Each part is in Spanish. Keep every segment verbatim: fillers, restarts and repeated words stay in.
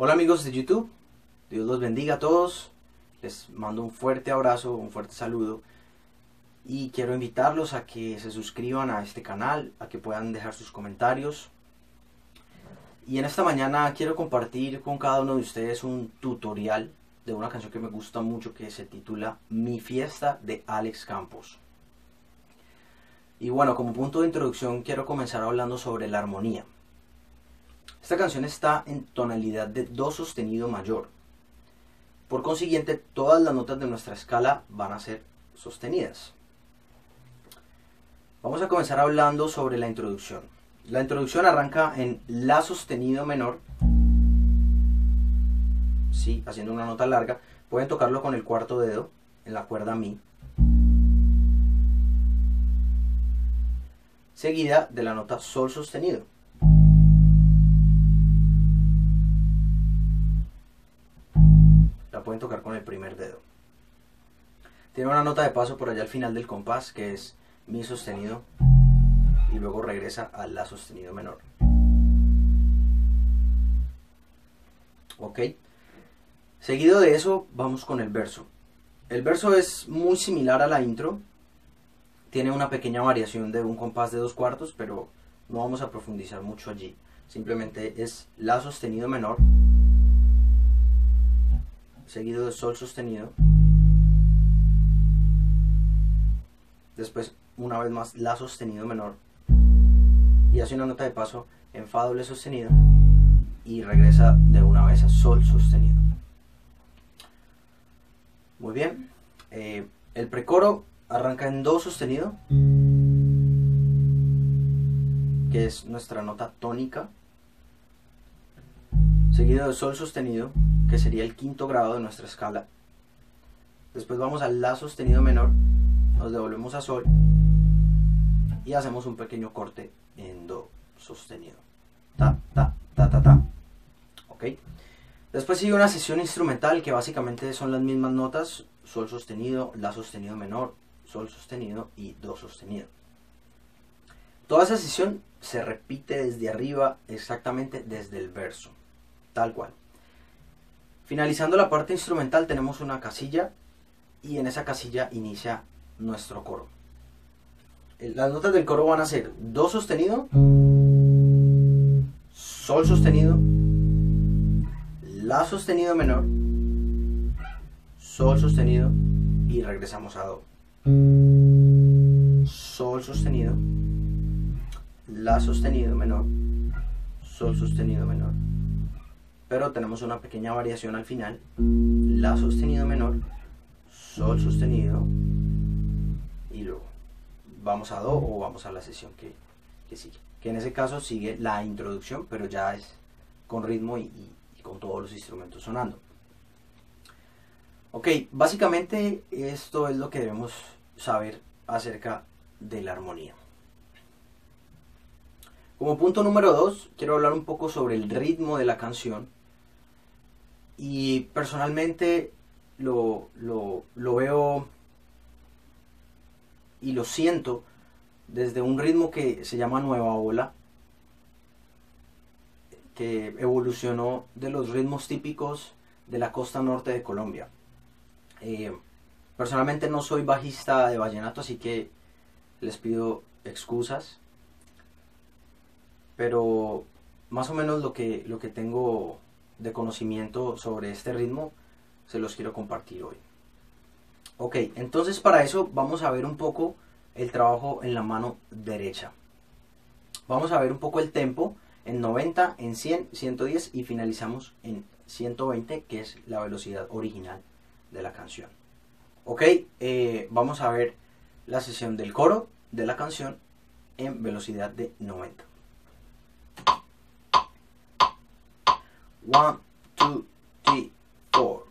Hola amigos de YouTube, Dios los bendiga a todos, les mando un fuerte abrazo, un fuerte saludo y quiero invitarlos a que se suscriban a este canal, a que puedan dejar sus comentarios. Y en esta mañana quiero compartir con cada uno de ustedes un tutorial de una canción que me gusta mucho que se titula Mi Fiesta de Alex Campos. Y bueno, como punto de introducción quiero comenzar hablando sobre la armonía. Esta canción está en tonalidad de do sostenido mayor. Por consiguiente, todas las notas de nuestra escala van a ser sostenidas. Vamos a comenzar hablando sobre la introducción. La introducción arranca en la sostenido menor, sí, haciendo una nota larga. Pueden tocarlo con el cuarto dedo en la cuerda mi, seguida de la nota sol sostenido. La pueden tocar con el primer dedo. Tiene una nota de paso por allá al final del compás que es mi sostenido y luego regresa a la sostenido menor. Ok. Seguido de eso vamos con el verso. El verso es muy similar a la intro. Tiene una pequeña variación de un compás de dos cuartos, pero no vamos a profundizar mucho allí. Simplemente es la sostenido menor, seguido de sol sostenido, después una vez más la sostenido menor y hace una nota de paso en fa doble sostenido y regresa de una vez a sol sostenido. Muy bien, eh, el precoro arranca en do sostenido, que es nuestra nota tónica, seguido de sol sostenido, que sería el quinto grado de nuestra escala. Después vamos a la sostenido menor, nos devolvemos a sol y hacemos un pequeño corte en do sostenido. Ta, ta, ta, ta, ta. Ok. Después sigue una sesión instrumental que básicamente son las mismas notas: sol sostenido, la sostenido menor, sol sostenido y do sostenido. Toda esa sesión se repite desde arriba, exactamente desde el verso, tal cual. Finalizando la parte instrumental tenemos una casilla y en esa casilla inicia nuestro coro. Las notas del coro van a ser do sostenido, sol sostenido, la sostenido menor, sol sostenido y regresamos a do. Sol sostenido, la sostenido menor, sol sostenido menor. Pero tenemos una pequeña variación al final: la sostenido menor, sol sostenido y luego vamos a do o vamos a la sesión que, que sigue, que en ese caso sigue la introducción, pero ya es con ritmo y, y, y con todos los instrumentos sonando. Ok, básicamente esto es lo que debemos saber acerca de la armonía. Como punto número dos, quiero hablar un poco sobre el ritmo de la canción. Y personalmente lo, lo, lo veo y lo siento desde un ritmo que se llama Nueva Ola, que evolucionó de los ritmos típicos de la costa norte de Colombia. Eh, personalmente no soy bajista de vallenato, así que les pido excusas, pero más o menos lo que, lo que tengo de conocimiento sobre este ritmo se los quiero compartir hoy. Ok, entonces para eso vamos a ver un poco el trabajo en la mano derecha. Vamos a ver un poco el tempo en noventa, en cien, ciento diez y finalizamos en ciento veinte, que es la velocidad original de la canción. Ok, eh, vamos a ver la sesión del coro de la canción en velocidad de noventa. One, two, three, four.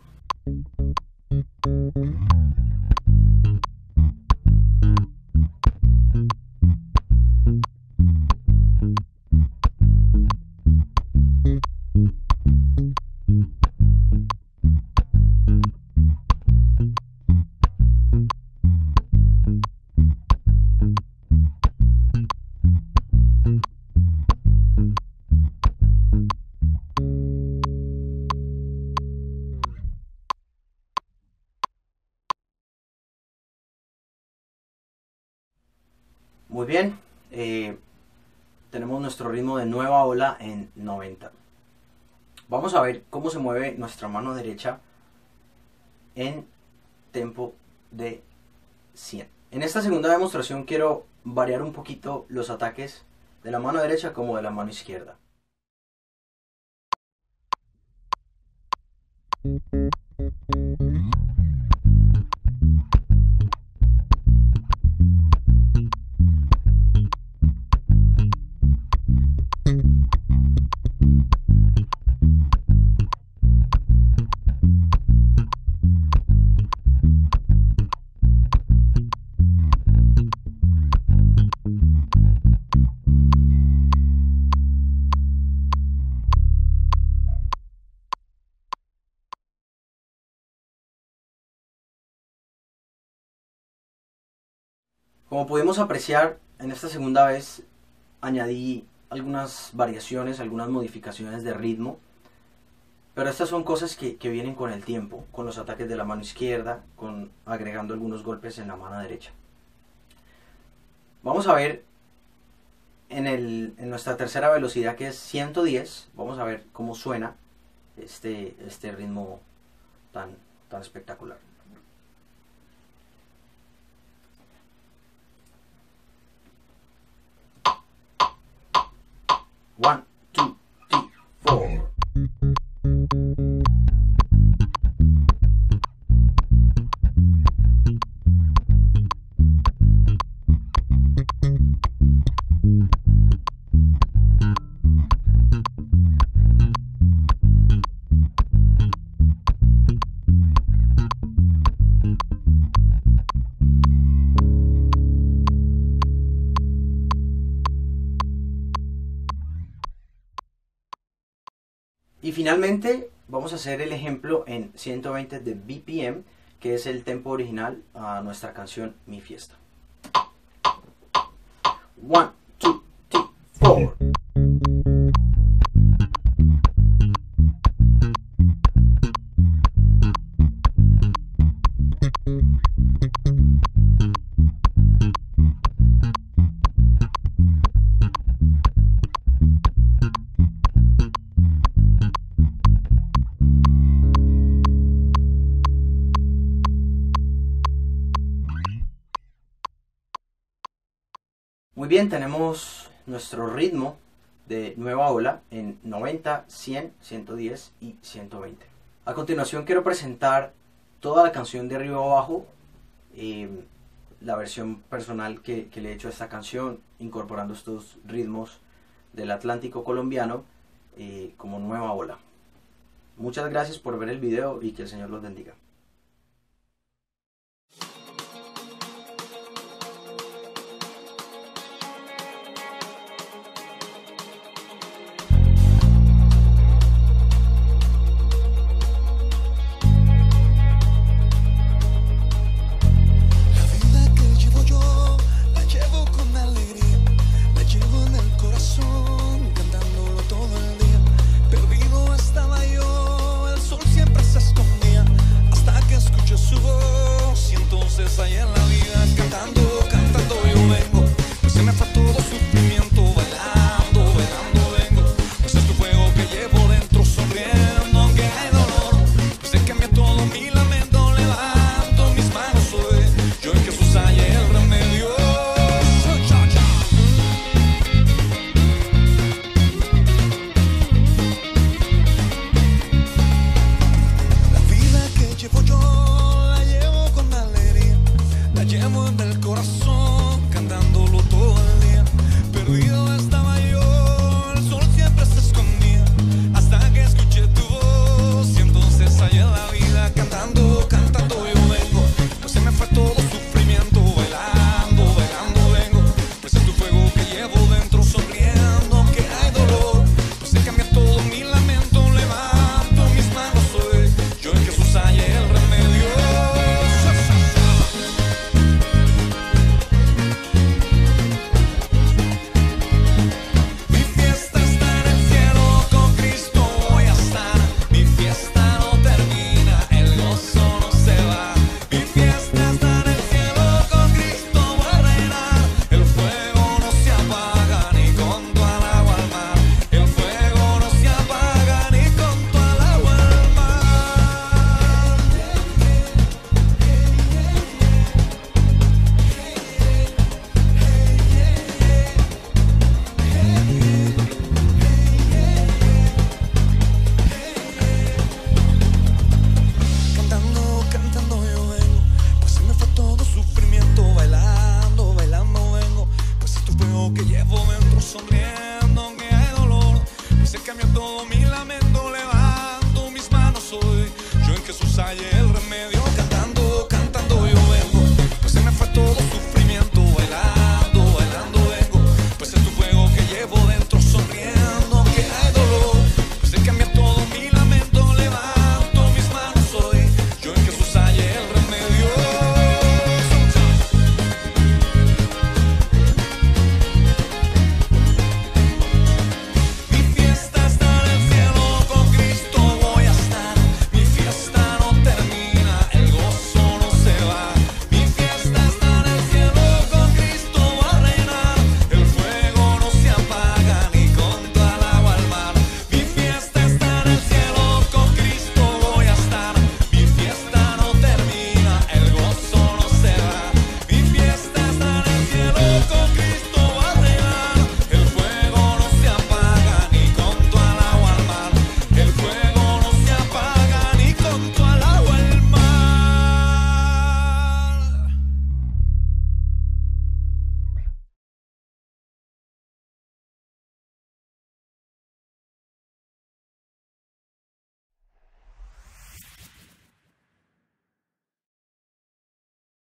Muy bien, eh, tenemos nuestro ritmo de nueva ola en noventa. Vamos a ver cómo se mueve nuestra mano derecha en tempo de cien. En esta segunda demostración quiero variar un poquito los ataques de la mano derecha como de la mano izquierda. Como pudimos apreciar, en esta segunda vez añadí algunas variaciones, algunas modificaciones de ritmo, pero estas son cosas que, que vienen con el tiempo, con los ataques de la mano izquierda, con agregando algunos golpes en la mano derecha. Vamos a ver en, el, en nuestra tercera velocidad, que es ciento diez, vamos a ver cómo suena este, este ritmo tan, tan espectacular. One, two, three, four. Y finalmente vamos a hacer el ejemplo en ciento veinte de B P M, que es el tempo original a nuestra canción Mi Fiesta. One, two, three, four. Muy bien, tenemos nuestro ritmo de nueva ola en noventa, cien, ciento diez y ciento veinte. A continuación quiero presentar toda la canción de arriba abajo, eh, la versión personal que, que le he hecho a esta canción, incorporando estos ritmos del Atlántico colombiano eh, como nueva ola. Muchas gracias por ver el video y que el Señor los bendiga.